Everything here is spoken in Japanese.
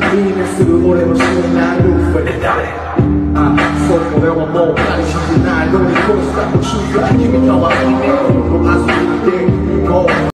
いいねする俺の知らないルーフで誰そう俺はもう彼氏じゃないのに殺した途中から君かわいいね動かすぎて